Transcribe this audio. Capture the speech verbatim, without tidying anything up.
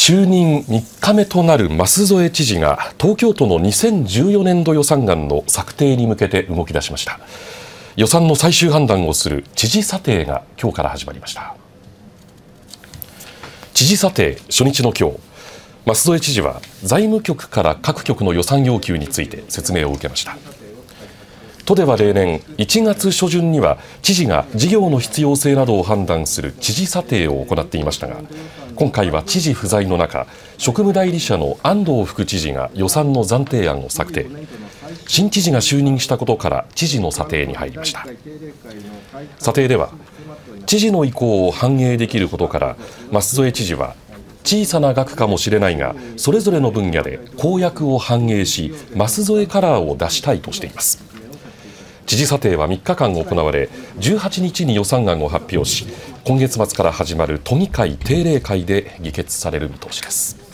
就任みっかめとなる舛添知事が東京都のにせんじゅうよねんど予算案の策定に向けて動き出しました。予算の最終判断をする知事査定が今日から始まりました。知事査定初日の今日、舛添知事は財務局から各局の予算要求について説明を受けました。都では例年いちがつ初旬には知事が事業の必要性などを判断する知事査定を行っていましたが、今回は知事不在の中、職務代理者の安藤副知事が予算の暫定案を策定。新知事が就任したことから知事の査定に入りました。査定では知事の意向を反映できることから舛添知事は、小さな額かもしれないがそれぞれの分野で公約を反映し舛添カラーを出したいとしています。知事査定はみっかかん行われ、じゅうはちにちに予算案を発表し、今月末から始まる都議会定例会で議決される見通しです。